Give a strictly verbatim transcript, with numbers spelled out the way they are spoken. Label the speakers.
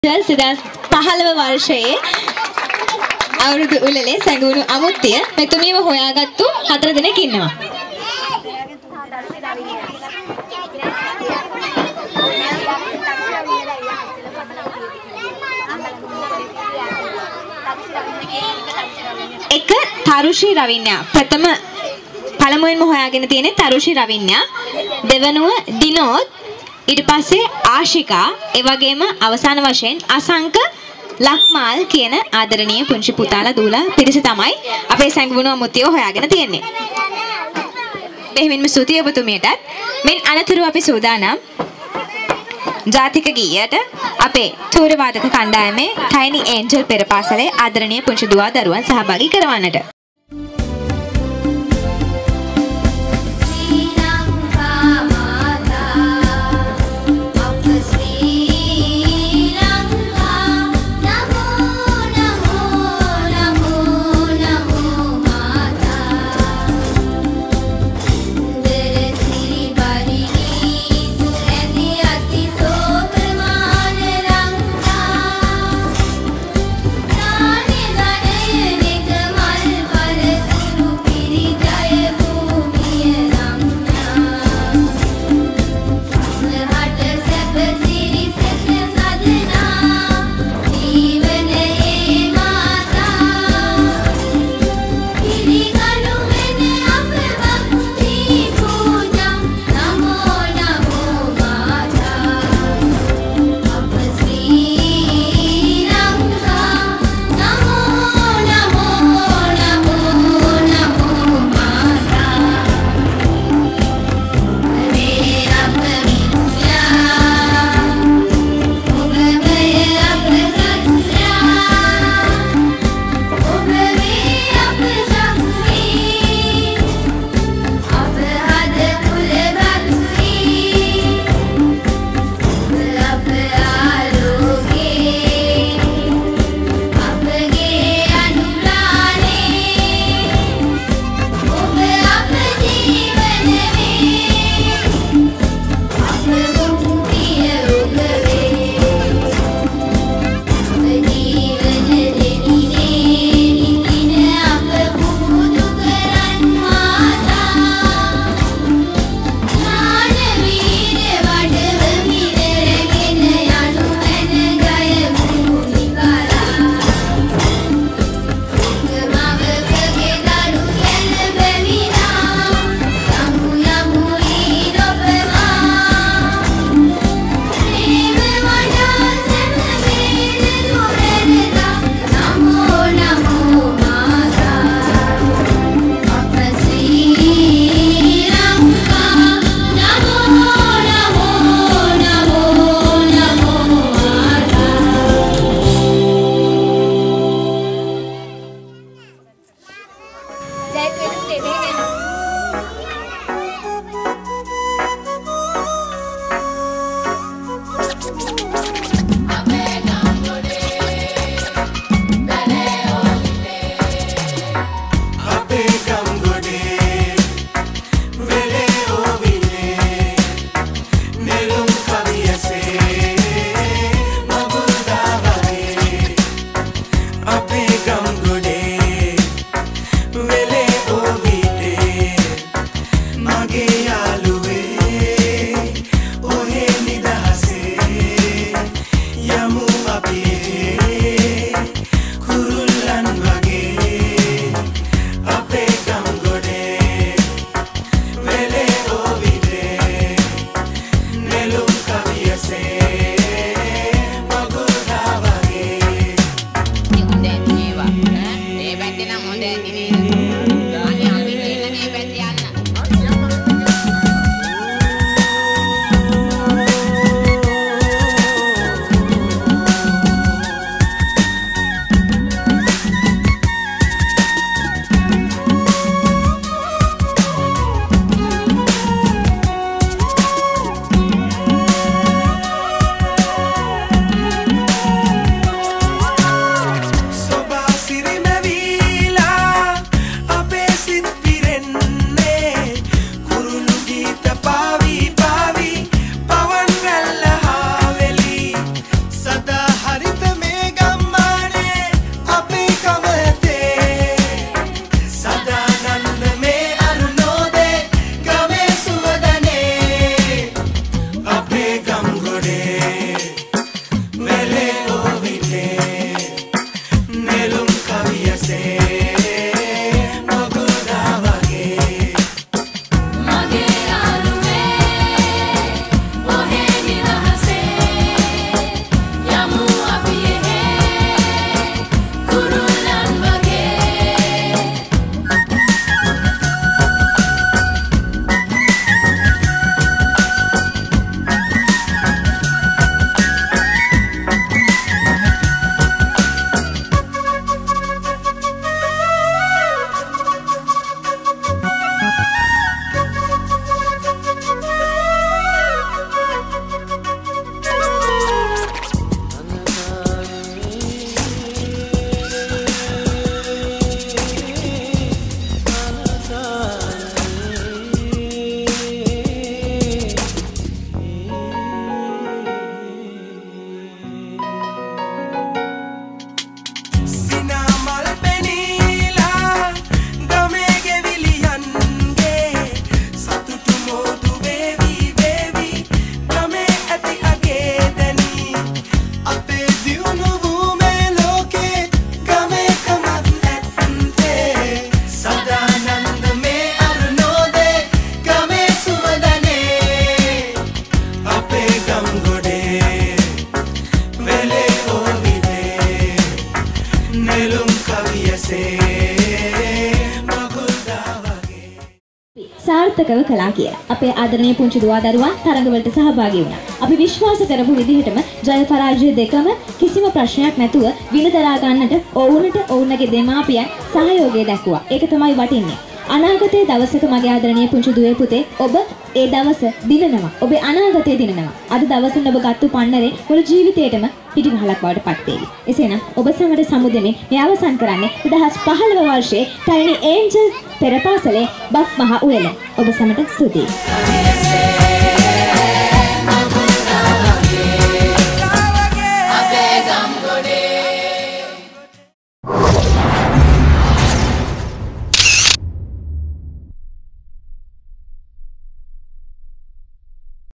Speaker 1: සිදස් පහළව වර්ෂයේ අවුරුදු උළෙලේ සැඟවුණු අමුත්තිය මෙතුමියව හොයාගත්තු හතර දෙනෙක් ඉන්නවා. එක තරුෂි රවින්‍යා ප්‍රථම පළමුවෙන්ම හොයාගෙන තියෙන්නේ තරුෂි රවින්‍යා, දෙවනුව දිනෝත්, ඊට පස්සේ ආශිකා, ඒ වගේම අවසාන වශයෙන් අසංක ලක්මාල් කියන ආදරණීය පුංචි පුතාලා දූලා පිරිස තමයි අපේ සැඟවුණු අමුත්තිය හොයාගෙන තියෙන්නේ. එහෙමින්ම ස්තුතිය ඔබතුමියටත්. මෙන් අනතුරු අපි සූදානම් ජාතික ගීයට අපේ තූර්ය වාදක කණ්ඩායමේ ටයිනි ඒන්ජල් පෙර පාසලේ ආදරණීය පුංචි දුවා දරුවන් සහභාගී කරවන්නට. සාර්ථකව කළා කියලා. අපේ ආදරණීය පුංචි දුවා දරුවන් තරඟවලට සහභාගී වුණා. අපි විශ්වාස කරපු විදිහටම ජය පරාජය දෙකම කිසිම ප්‍රශ්නයක් නැතුව විනදරා ගන්නට ඔවුන්ට ඔවුන්ගේ දෙමාපියන් සහයෝගය දක්වුවා. ඒක තමයි වටින්නේ. අනාගතයේ දවසක මගේ ආදරණීය පුංචි දුවේ පුතේ ඔබ ඒ දවස දිනනවා. ඔබේ අනාගතය දිනනවා. අද දවසේ ඔබ ගත්තු පන්නරේ මුළු ජීවිතේටම පිටිවහලක් බවට පත් වේවි. එසේනම් ඔබ සමග සමුදෙමින් මේ අවසන් කරන්නේ දෙදහස් පහළොව වර්ෂයේ ටයිනි ඒන්ජල් පෙරපාසලේ බක් මහ උයන. ඔබ සමට ස්තුතියි.